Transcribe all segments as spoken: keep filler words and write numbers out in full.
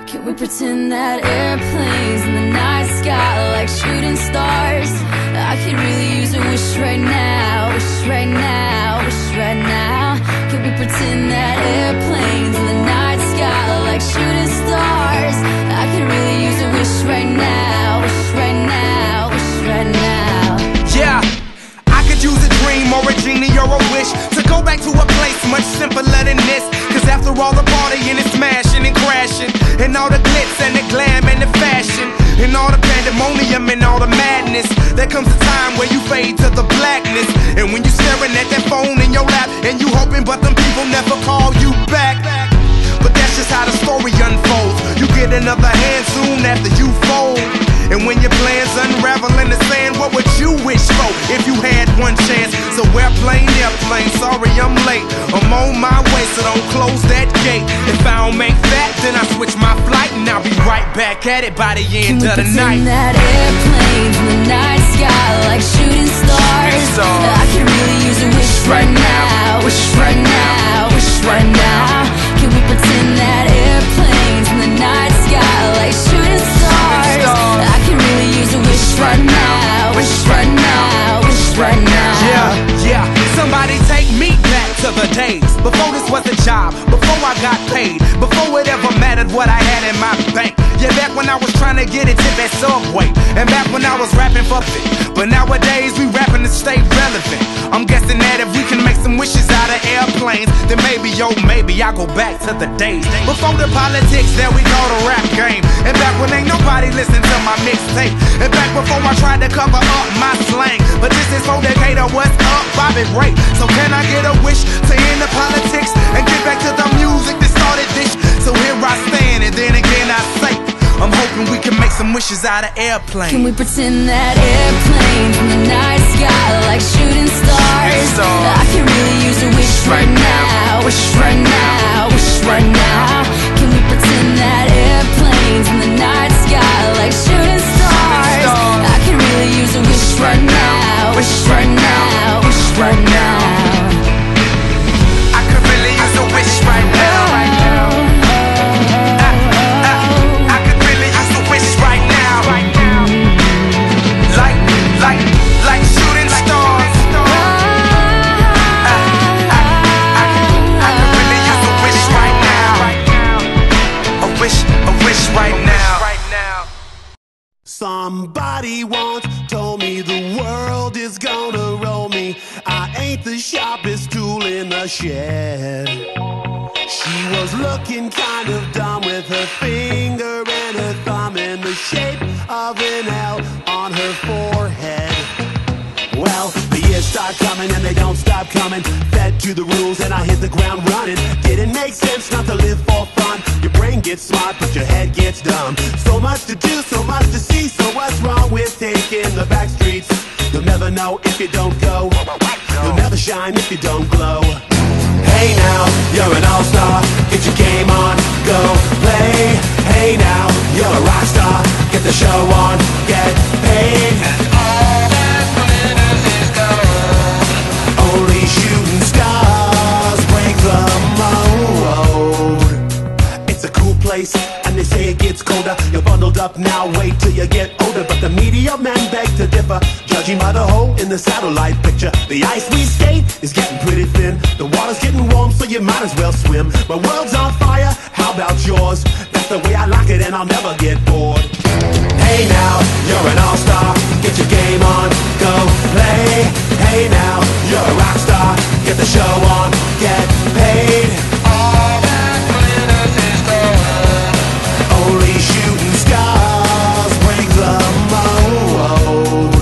Can we pretend that airplanes in the night sky are like shooting stars? I could really use a wish right now, wish right now, wish right now. Can we pretend that airplanes in the night sky are like shooting stars? I could really use a wish right now, wish right now, wish right now. Yeah, I could use a dream or a genie or a wish to go back to a place much simpler than this. Cause after all the partying and smashing and crashing, and all the glitz and the glam and the fashion, and all the pandemonium and all the madness, there comes a time where you fade to the blackness. And when you're staring at that phone in your lap, and you hoping but them people never call you back. But that's just how the story unfolds. You get another hand soon after you fold. And when your plans unravel in the sand, what would you wish for if you had one chance? So airplane, airplane, sorry I'm late. I'm on my way, so don't close that gate. If I don't make that, then I switch my flight, and I'll be right back at it by the end of the night. Can we pretend that airplanes in the night sky like shooting stars? I could really use a wish right now, wish right now, wish right now. Can we pretend that airplanes in the night sky like shooting stars? I can really use a wish right now, wish right now, wish right now. Yeah, yeah, somebody take me back to the days before this was a job, before I got paid, before it ever mattered what I had in my bank. Yeah, back when I was trying to get a tip at Subway, and back when I was rapping for fit. But nowadays we rapping to stay relevant. I'm guessing that if we can make some wishes out of airplanes, then maybe, yo, maybe I'll go back to the days before the politics that we call the rap game. And back when ain't nobody listened to my mixtape. And back before I tried to cover up my slang. But this is for Decatur, what's up, Bobby Ray? So can I get a wish to end the politics and get back to the music that started this? So here I stand, and then again I say, I'm hoping we can make some wishes out of airplanes. Can we pretend that airplanes in the night sky like shooting stars? I can really use a wish right now, wish right now, wish right now. Can we pretend that airplanes in the night sky like shooting stars? I can really use a wish right now, wish right now, wish right now. I could really use a wish right now, right now. Somebody once told me the world is gonna roll me. I ain't the sharpest tool in the shed. She was looking kind of dumb with her finger and her thumb in the shape of an L on her forehead. Well, the years start coming and they don't stop coming. Fed to the rules and I hit the ground running. Didn't make sense not to live for fun. Your brain gets smart but your head gets dumb. So much to do, so much to see. So what's wrong with taking the back streets? You'll never know if you don't go. You'll never shine if you don't glow. Hey now, you're an all-star. Get your game on, go play. Hey now, you're a rock star. Get the show on, get paid. All that glitters is gold. Only shooting stars break the mold. It's a cool place, and they say it gets colder. You're bundled up now, wait till you get older. But the media men beg to differ, judging by the hole in the satellite picture. The ice we skate is getting pretty thin. The water's getting warm, so you might as well swim. My world's on fire, how about yours? That's the way I like it, and I'll never get bored. Hey now, you're an all-star. Get your game on, go play. Hey now, you're a rock star. Get the show on, get paid. All that glitters is gold. Only shooting stars break the mold.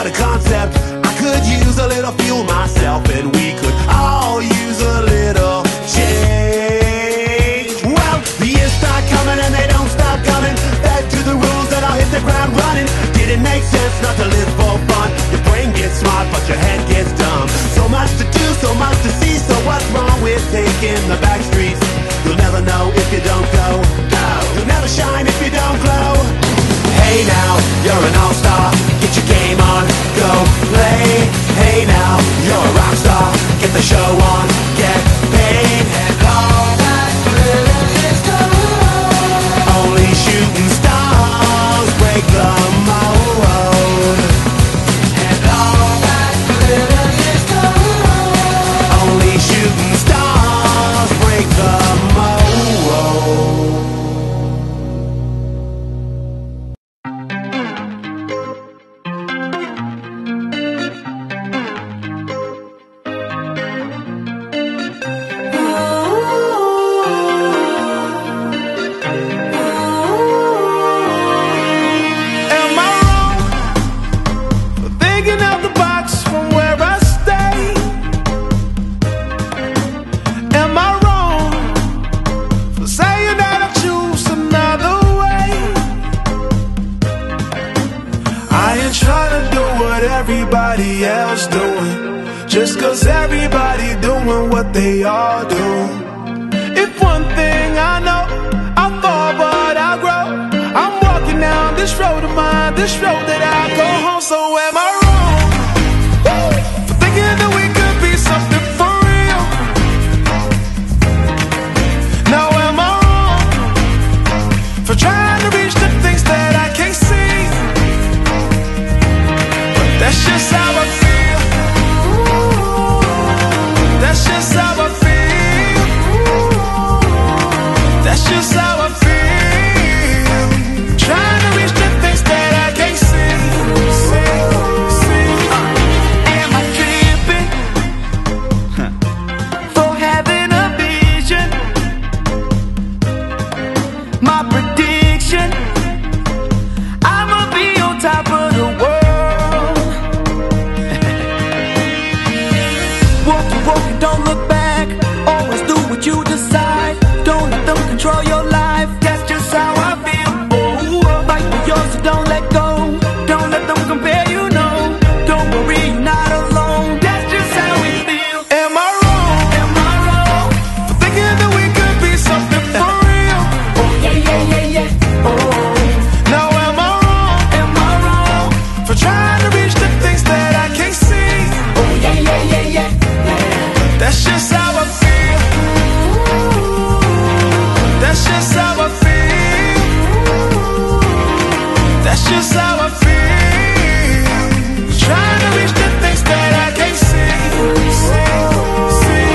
a concept. I could use a little fuel myself, and we could all use a little change. Well, the years start coming and they don't stop coming. Back to the rules and I'll hit the ground running. Didn't make sense not to live for fun. Your brain gets smart but your head gets dumb. So much to do, so much to see. So what's wrong with taking the back streets? You'll never know if you don't go. No, you'll never shine if you don't glow. Hey now, you're an all-star. Get your game on, go play. Hey now, you're a rock star. Get the show on, get paid. And all that glitters is gold. Only shooting stars break the mold. And all that glitters is gold. Only shooting stars break the mold. Everybody else doing, just cause everybody doing what they all do. If one thing I know, I fall but I grow. I'm walking down this road of mine, this road that I go home. So am I wrong for thinking that we could be something for real? Now am I wrong for trying to reach the things that I can't see? That's just how I feel. That's just how I feel. That's just how I feel. Trying to reach the things that I can't see. See, see. Am I tripping for having a vision? My prediction, I'ma be on top of the world. Don't look back, always do what you decide. Don't let them control your life, that's just how I feel. Oh, fight for yours, so don't let go. Don't let them compare, you know. Don't worry, you're not alone, that's just how we feel. Am I wrong? Am I wrong for thinking that we could be something for real? Oh yeah, yeah, yeah, yeah. Oh, now am I wrong? Am I wrong for trying to reach the things that I can't see? Oh yeah, yeah, yeah, yeah. That's just how I feel. That's just how I feel. That's just how I feel. Trying to reach the things that I can't see. See, see.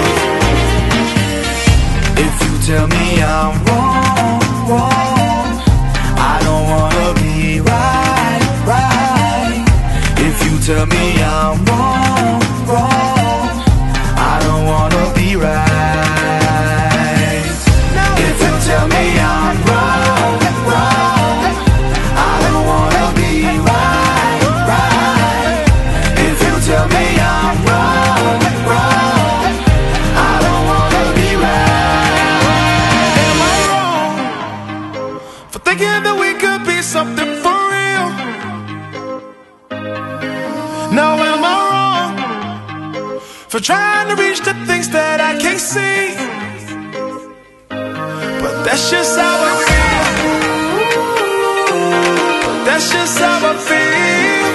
If you tell me I'm wrong, wrong, I don't wanna be right, right. If you tell me I'm wrong, wrong, I don't wanna be right. If you tell me I'm wrong, wrong, I don't wanna be right, right. If you tell me I'm wrong, wrong, I don't wanna be right. Am I wrong for thinking that we could be something for real? Now am I wrong for trying to reach the things that I can't see? But that's just how I feel. That's just how I feel.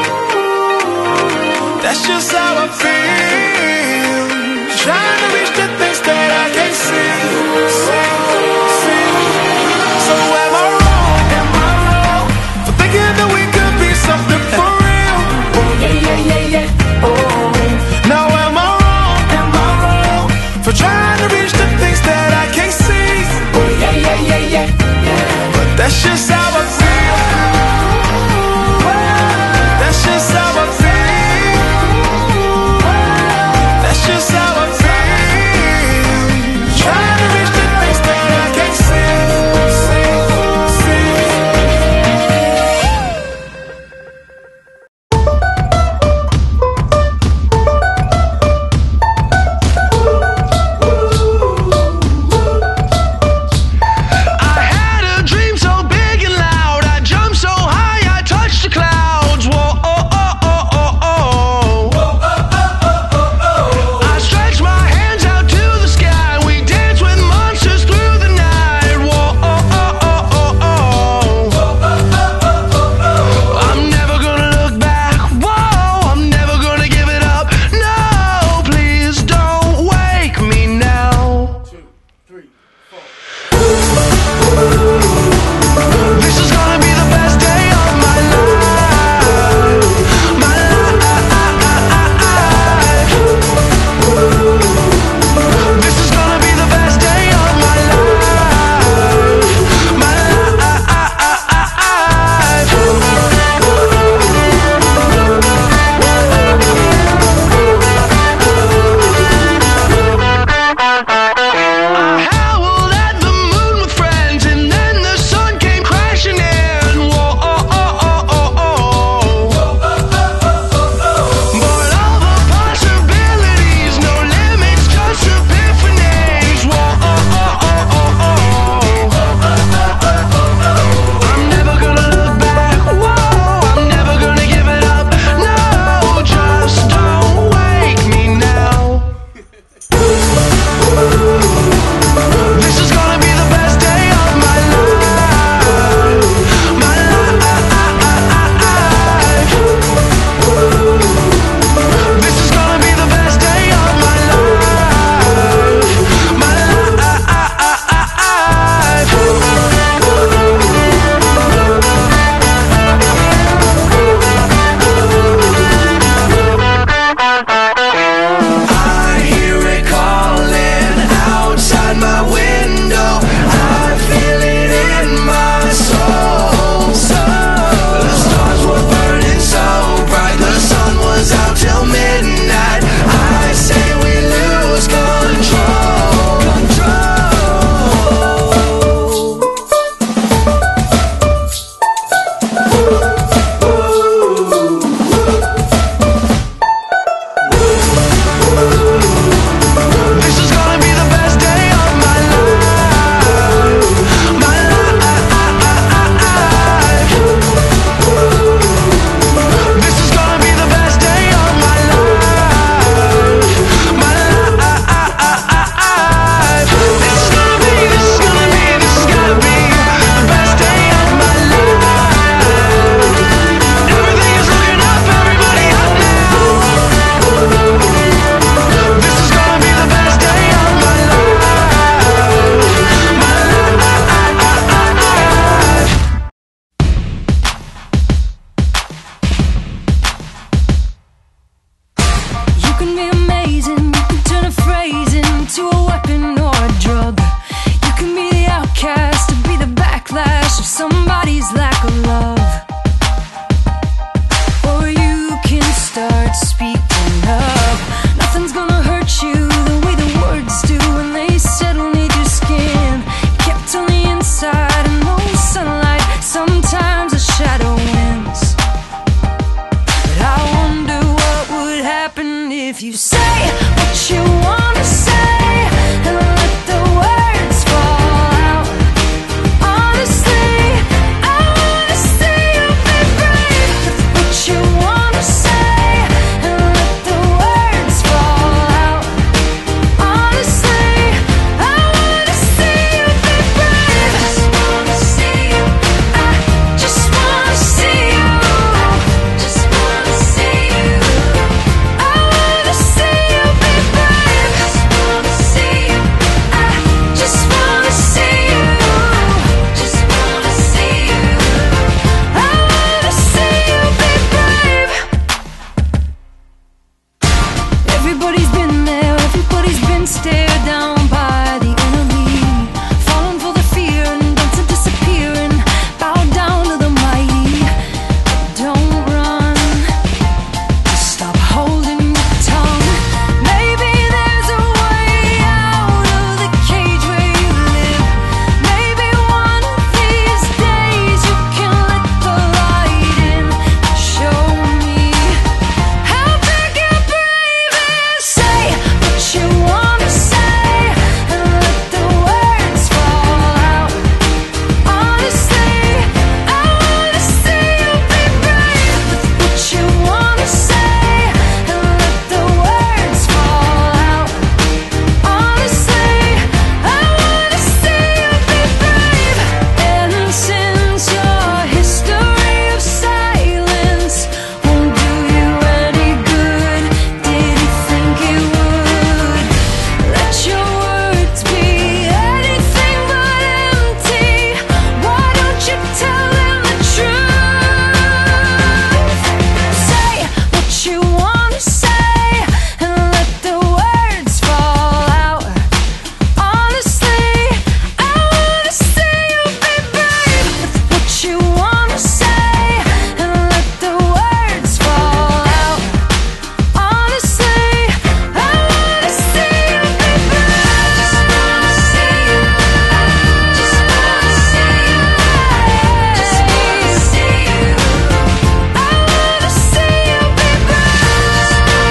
That's just how I feel. Trying to reach the things that I can't see. See, see. So am I wrong? Am I wrong for thinking that we could be something for real? Oh yeah, yeah, yeah, yeah. Oh. Now am I wrong? Am I wrong for trying to reach the things that I can't see? Oh yeah, yeah, yeah, yeah, yeah. But that's just how I feel. That's just how I feel. Everybody's been there, everybody's been stared down by the enemy, falling for the fear and dancing, disappearing, bow down to the mighty. Don't run, stop holding your tongue. Maybe there's a way out of the cage where you live. Maybe one of these days you can let the light in. Show me how big and brave is. Say what you wanna say and let the words fall out. Honestly, I wanna see you be brave with what you wanna say and let the words fall out. Honestly, I wanna see you be brave. And since your history of silence won't do you any good, did you think it would? Let your words be anything but empty. Why don't you tell them the truth? Say what you wanna say and let the words fall out. Honestly, I wanna see you be brave with what you wanna say and let the words fall out. Honestly, I wanna see you be brave. Just wanna see you. Just wanna see you. Just wanna see you. I wanna see you be brave.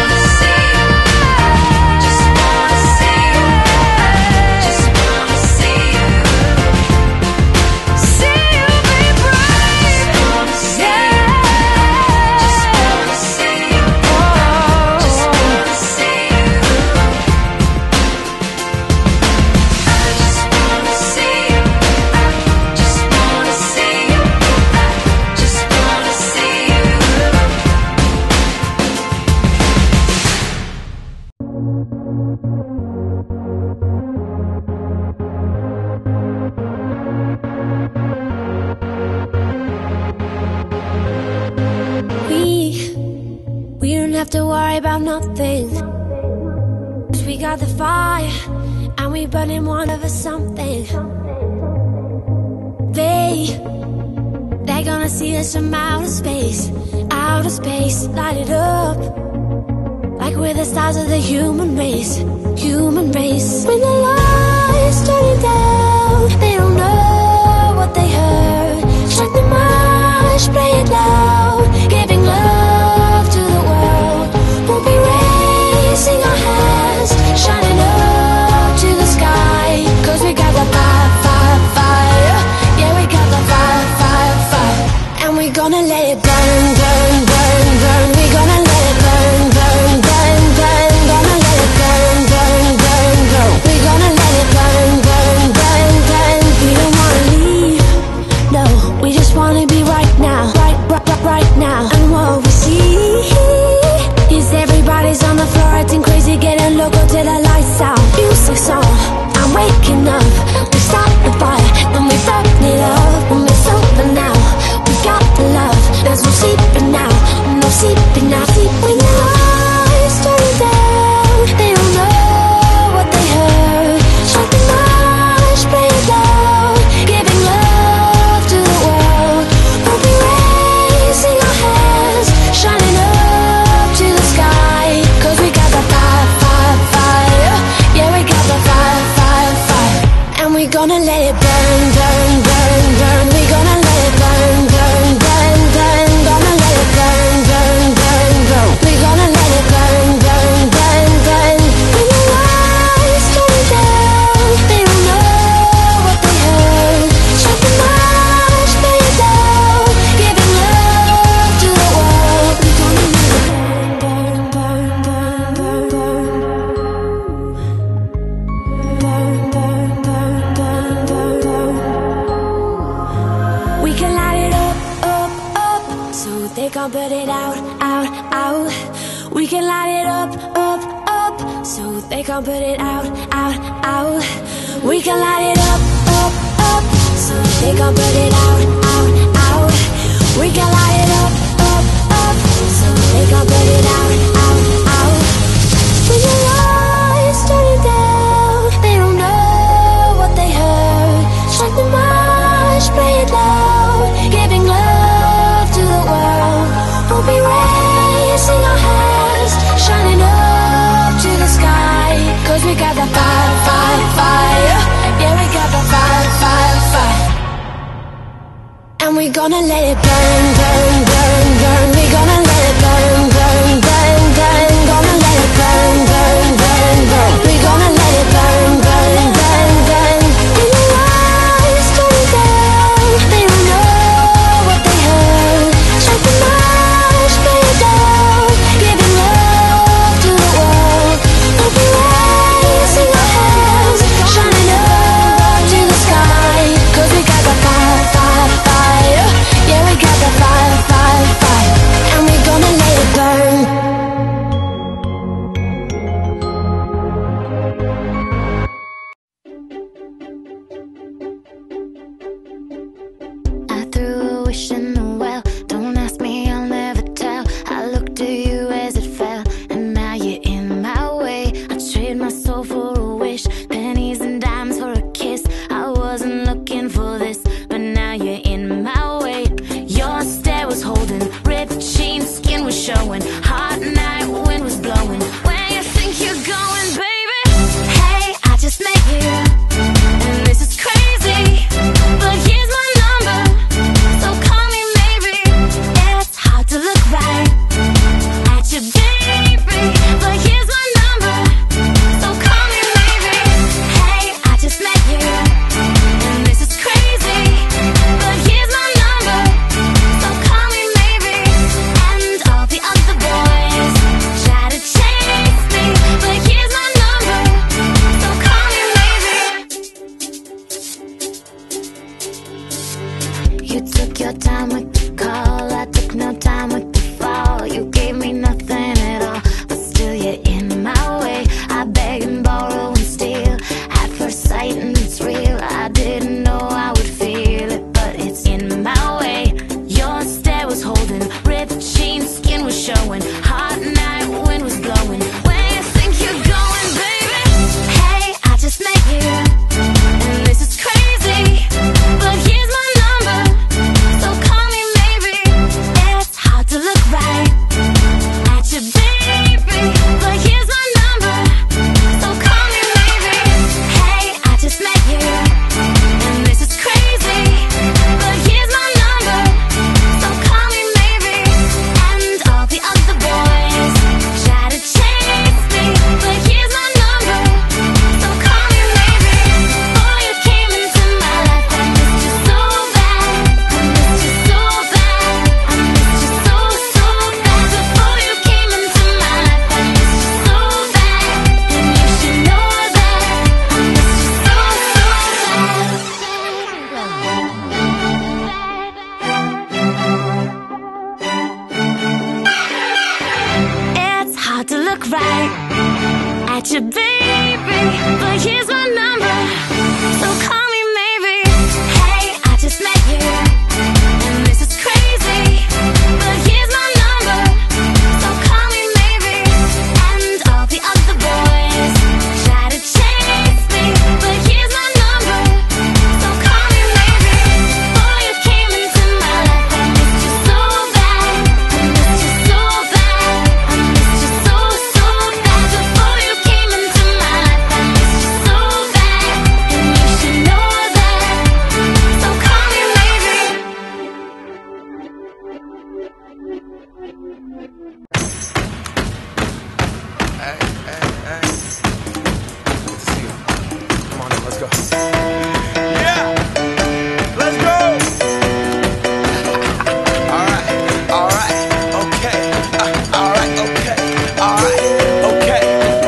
Just wanna see you. Just wanna see you. Just wanna see you. See you be brave. Just wanna see you. Just wanna see you. Just wanna see you. I just wanna see you. Just wanna see you. Just wanna see you. We, we don't have to worry about nothing. 'Cause we got the fire, and we burning one of us something. They, they're gonna see us from outer space, outer space, light it up. Like we're the stars of the human race, human race. When the lights turning down, they don't know what they heard. Strike the march, play it loud, giving love to the world. We'll be raising our hands, shining up to the sky. 'Cause we got the fire, fire, fire. Yeah, we got the fire, fire, fire. And we're gonna let it burn, burn, burn, burn. We're gonna let it burn, burn, burn, burn. Gonna let it burn, burn, burn, burn. We're gonna let it burn, burn, burn, burn. We don't wanna leave, no. We just wanna be right now, right, right, right, right now. And what we see is everybody's on the floor acting crazy, getting loco till the lights out. Music's on, I'm waking up. We start the fire, then we burn it up. When it's over now, we got the love. There's no sleeping now, no sleeping now. Sleep when the lights turn down, they don't know what they heard. Strike the march, play it loud, giving love to the world. We'll be raising our hands, shining up to the sky. 'Cause we got the fire, fire, fire. Yeah, we got the fire, fire, fire. And we're gonna let it burn, burn, burn, burn. We're gonna let it burn, burn, burn, burn. Gonna let it burn, burn, burn, burn. We're gonna let it burn, burn, burn, burn. When the lights turn down, they don't know what they heard. Strike the march, play it loud, giving love to the world. We're gonna let it burn, burn, burn, burn, burn, burn, burn, burn, burn, burn, burn. We can light it up, up, up, so they can't put it out, out, out. We can light it up, up, up, so they can't put it out, out, out. We can light it up, up, up, so they can't put it out, out, out. We can light it up, up, up, so they can't put it out, out, out. When gonna let it burn, burn, burn, burn. We gonna let it burn, burn, burn, burn. Gonna let it burn, burn, burn, burn. We gonna let it burn, burn, burn, burn. In the lights going down, they don't know what they heard. Strike the match, lay it down, giving love to the world. Open raising our hands, shining up to the sky. 'Cause we got the fire, fire, fire. Yeah, we got the fire, fire, fire. And we gonna let it burn. I threw a wish in the well. Don't ask me, I'll never tell. I looked at you as it fell, and now you're in my way. I trade my soul for a wish, pennies and dimes for a kiss. I wasn't looking for this, but now you're in my way. Your stare was holding, ripped jeans, skin was showing. Hot night, wind was blowing. Where you think you're going, baby? Hey, I just met you, and this is crazy, but here's my number, so call me maybe. It's hard to look right at you, baby, but here's my number, so call me maybe. Hey, I just met you, and this is crazy, but here's my number, so call me maybe. And all the other boys try to chase me, but here's my number, so call me maybe. You took your time with the call, I took no time with the fall. You gave me nothing at all, but still you're in my way. I beg and borrow and steal at first sight, and it's real. I didn't know I would feel it, but it's in my way. Your stare was holding, ripped jeans, skin was showing. Hot night, wind was blowing. Where you think you're going, baby? Hey, I just met you, and this is crazy, but here's my number, so call me maybe. It's hard to look right at you, baby, but here's my number, so call me maybe. Hey, I just met you, and this is crazy, but here's my number, so call me maybe. And all the other boys try to chase me, but here's my number, so call me maybe. Before you came into my life, I missed you so bad. I missed you so bad. I missed you so, so bad. Before you came into my life, I missed you so bad. And you should know that I missed you so, so bad. It's hard to look right at you, baby, but here's my number, so call me maybe. Hey, I just met you, and this is crazy, but here's my number, so call me maybe. And all the other boys try to chase me, but here's my number, so call me maybe. Before you came into my life, I missed you so bad. I missed you so bad. I missed you so, so bad. Before you came into my life, I missed you so bad. And you should know that, so call me maybe. Hey, hey, hey. Good to see you. Come on in, let's go. Yeah! Let's go! Alright, alright, okay. Uh, alright, okay. Alright, okay.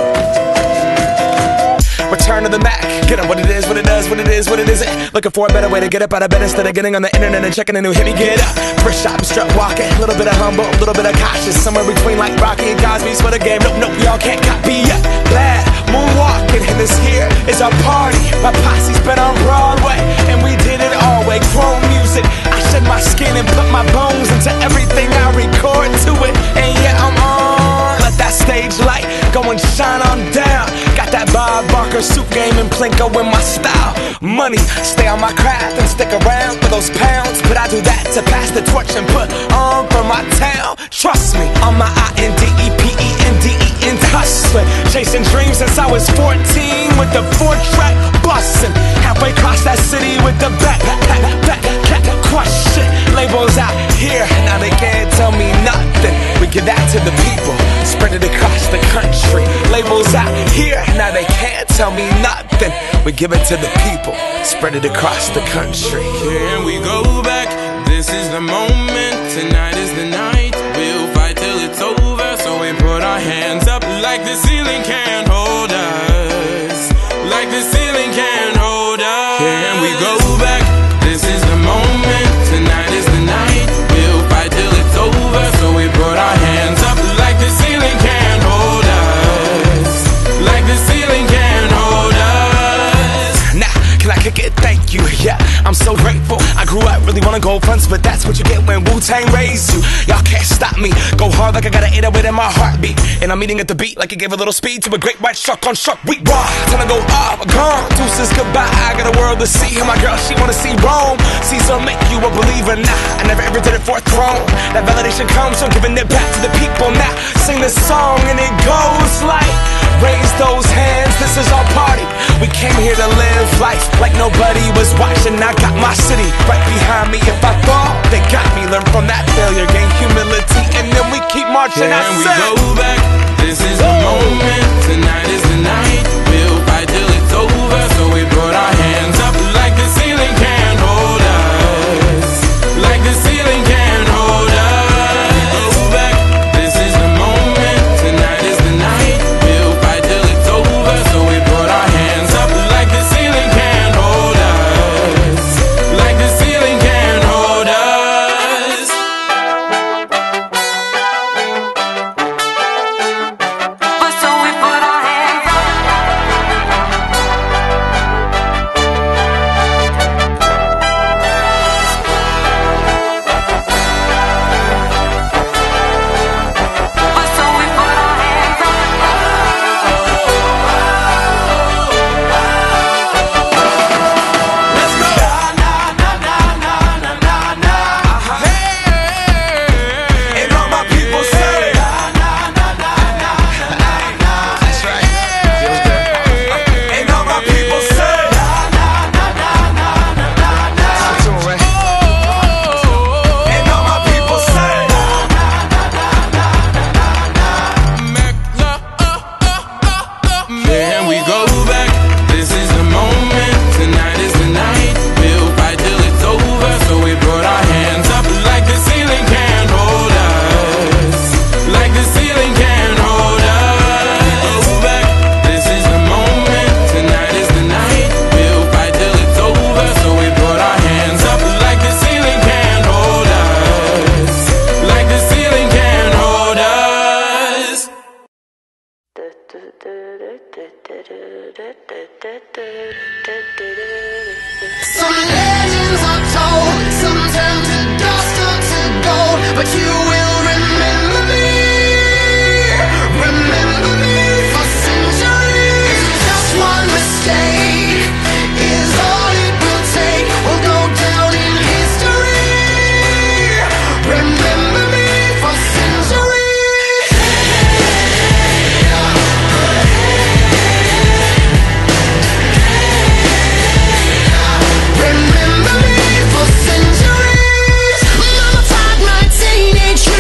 Return to the Mac. Get up what it is, what it does, what it is, what it isn't. Looking for a better way to get up out of bed instead of getting on the internet and checking a new hit. Me get up, first shot, strut walking. A little bit of humble, a little bit of cautious. Somewhere between like Rocky and Cosby's for the game. Nope, nope, y'all can't copy yet. Glad moonwalking, and this here is our party. My posse's been on Broadway, and we did it all way. Chrome music, I shed my skin and put my bones into everything I record to it. And yeah, I'm on. Let that stage light go and shine on down. Got that Bob Barker suit game and Plinko in my style. Money, stay on my craft and stick around for those pounds. But I do that to pass the torch and put on for my town. Trust me, I'm my I N D E P E N D E N hustling. Chasing dreams since I was fourteen with the four track bustin'. Halfway across that city with the back, back, back, back, back, crush it. Labels out here, now they can't tell me nothing. We give that to the people, spread it across the country. Labels out here, now they can't tell me nothing. We give it to the people, spread it across the country. Here we go back, this is the moment, tonight is the night. We'll fight till it's over, so we put our hands up like the ceiling can't hold us. Like the ceiling can't hold us. Here we go back, this is the moment, tonight is the night. We'll fight till it's over, so we put our hands up like the ceiling can't hold us. Like the ceiling can't hold us. Now, can I kick it? Thank you, yeah, I'm so grateful. I grew up really wanna go fronts, but that's what you get when Wu-Tang raised you. Y'all can't stop me, go hard like I got an eight oh eight in my heartbeat. And I'm eating at the beat like it gave a little speed to a great white shark on shark week. Raw, time to go off, gone, deuces goodbye. I got a world to see, and my girl, she wanna see Rome. Caesar make you a believer, nah, I never ever did it for a throne. That validation comes from giving it back to the people. Now, sing this song and it goes like, raise those hands, this is our party. We came here to live life like nobody was watching. I got my city right behind me. If I fall, they got me. Learn from that failure, gain humility, and then we keep marching. And we go back, this is the moment, tonight is the night. We'll fight till it's over, so we put our hands up like the ceiling can't hold us. Like the ceiling can't hold us. We go back, this is the moment, tonight is the night. We'll fight till it's over, so we put our hands up like the ceiling can't hold us. Like the ceiling can't hold us. So we put our hands up. So we put our hands up. Let's go. And all my people say, that's right. And all my people say, and all my people say, Here we go back, this is the moment, tonight is the night. We'll fight till it's over, so we put our hands up like the ceiling can't hold us. Like the ceiling can't hold us. We go back, this is the moment, tonight is the night. We'll fight till it's over, so we put our hands up like the ceiling can't hold us. Like the ceiling can't hold us. Some legends are told, some turn to dust or to gold, but you will remember me, remember me for centuries. Just one mistake is all it will take. We'll go down in history. Remember me for centuries. Remember me for centuries. Mama tied my teenage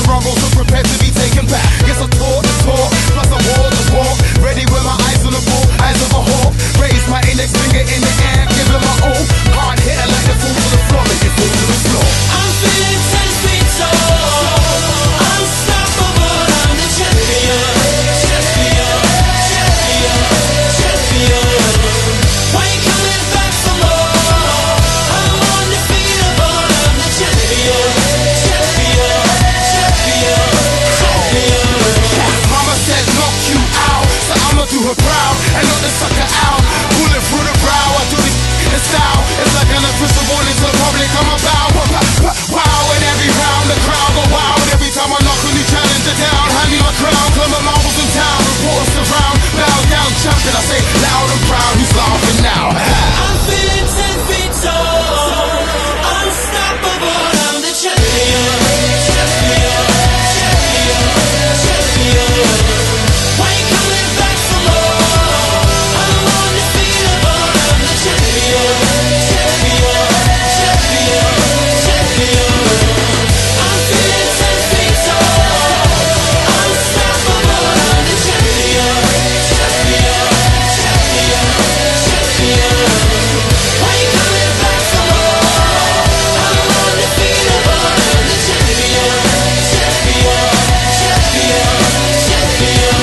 struggles are prepared to be taken back. Guess I taught the talk, plus I wore the walk. Ready with my eyes on the ball, eyes of a hawk. Raise my index finger in the air, give it my all. Hard hitter like the fall to the floor, make it fall to the floor. I'm feeling ten feet tall, unstoppable, I'm the champion, champion, champion, champion. Why you coming back for more? I'm undefeatable, I'm the champion, champion, champion, champion. Mama said knock you out, so I'ma do her proud and knock the sucker out. Pull it through the brow, I do this in style. It's like an official warning to the public, I'm about. Wow, and every round the crowd go wild. Every time I knock on the challenger down, hand me my crown, climb my marbles in town. Reporters surround, bow down, champion. I say loud and proud, who's laughing now? I'm feeling ten feet tall, unstoppable, I'm the champion, champion, champion, champion. Why you coming back for more? I'm undefeatable, I'm the champion, champion, champion, champion. I'm feeling ten feet tall, unstoppable, I'm the champion, champion, champion, champion. Why you coming back for more? I'm undefeatable, I'm the champion, champion, champion, champion.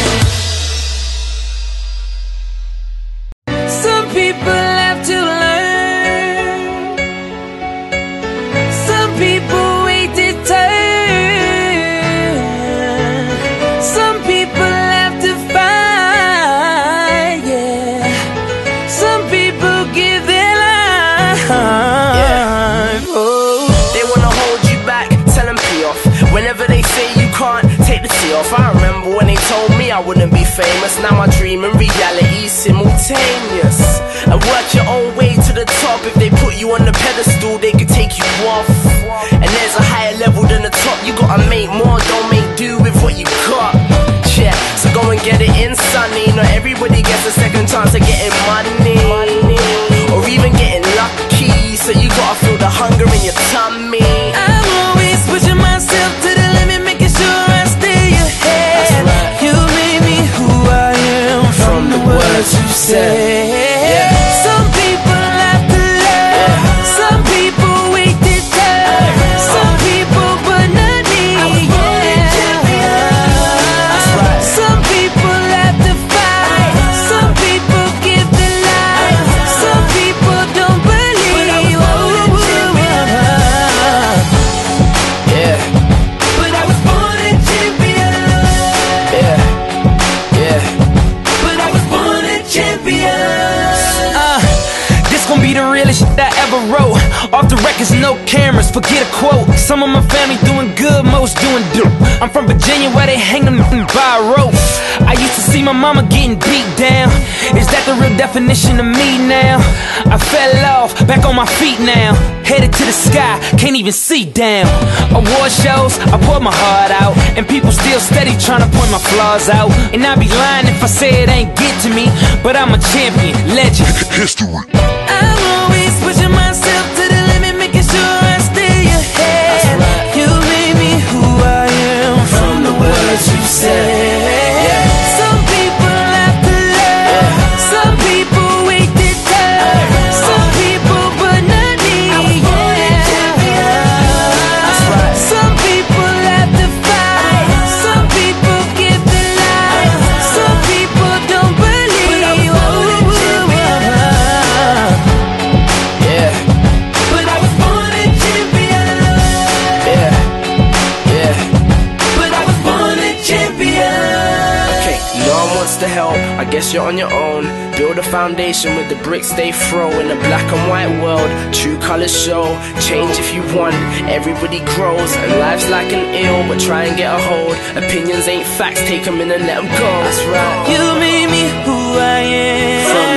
Some people have to learn. Some people wait their turn. Some people have to fight, yeah. Some people give their life. Oh. They wanna hold you back, tell them pee off. Whenever they say you can't, take the tee off. I remember when they told me I wouldn't be famous. Now my dream and reality simultaneous. And work your own way to the top. If they put you on the pedestal, they could take you off. And there's a higher level than the top. You gotta make more, don't make do with what you got. Yeah, so go and get it in, sonny. Not everybody gets a second chance of getting money, or even getting lucky. So you gotta feel the hunger in your tummy. I'm always pushing myself to the limit, making sure I stay ahead. That's right. You made me who I am from the words you say. Some people have to learn. Some people wait their turn. Some people but not me. Yeah. Some people have to fight. Some people give their life. Some people don't believe. Yeah, But I was born a champion. yeah, yeah. But I was born a champion. Uh, this gon' be the realest shit I ever wrote. Off the records, no cameras, forget a quote. Some of my family doing good, most doing dope. I'm from Virginia where they hang them by a rope. I used to see my mama getting beat down. Is that the real definition of me now? I fell off, back on my feet now. Headed to the sky, can't even see down. Award shows, I pour my heart out. And people still steady trying to point my flaws out. And I'd be lying if I say it ain't get to me. But I'm a champion, legend, history. I'm always pushing myself to the limit, making sure I stay ahead. You made me who I am from the words you say. Some people have to learn. Some people wait their turn. Some people but not me. Yeah. Some people have to fight. Some people give their life. Some people don't believe. Yeah. But I was born a champion. Yeah, yeah. But I was born a champion. Okay, no one wants to help, I guess you're on your own. Build a foundation with the bricks they throw. In a black and white world, true colors show. Change if you want, everybody grows. And life's like an ill, but try and get a hold. Opinions ain't facts, take them in and let them go. That's right. You made me who I am. From